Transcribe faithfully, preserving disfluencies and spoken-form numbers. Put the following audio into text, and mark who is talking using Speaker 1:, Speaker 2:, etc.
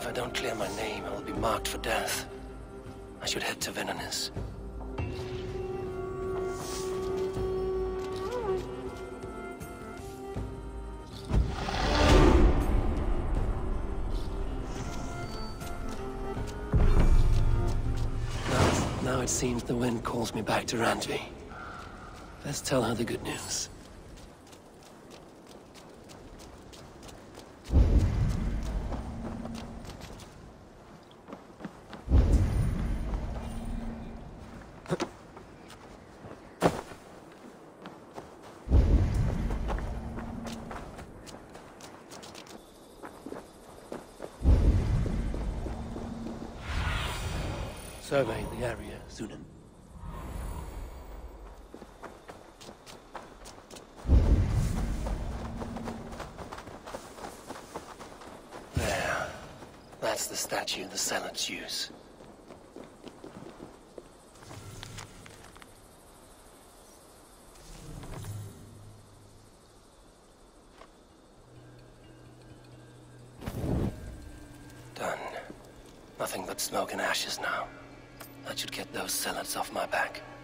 Speaker 1: If I don't clear my name, I will be marked for death. I should head to Venonis. Now, now it seems the wind calls me back to Randvi. Let's tell her the good news. Survey the area, Sunan. There. That's the statue the Zealots use. Done. Nothing but smoke and ashes now. That should get those Zealots off my back.